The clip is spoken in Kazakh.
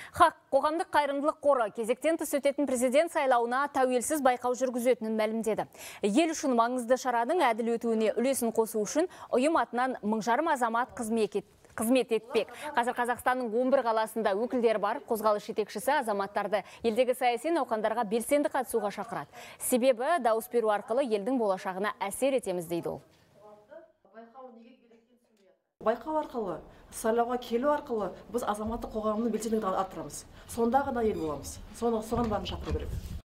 Хақ қоғамдық қайырымдылық қоры кезектен тыс өтетін президент сайлауына тәуелсіз байқау жүргізетінін мәлімдеді. Ел үшін маңызды шараның әділ өтуіне үлесін қосу үшін ұйым атынан 1000 азамат қызмет етпек. Қазір Қазақстанның 11 қаласында өкілдері бар. Қозғалыс жетекшісі азаматтарды елдегі саяси науқандарға белсенді қатысуға шақырады. Себебі дауыс беру арқылы елдің болашағына әсер етеміз дейді ол. Байқау арқылы, сайлауға келу арқылы біз азаматтық қоғамның белсенділігін арттырамыз. Сонда ғана ел боламыз. Соған бәрін шақыру керек.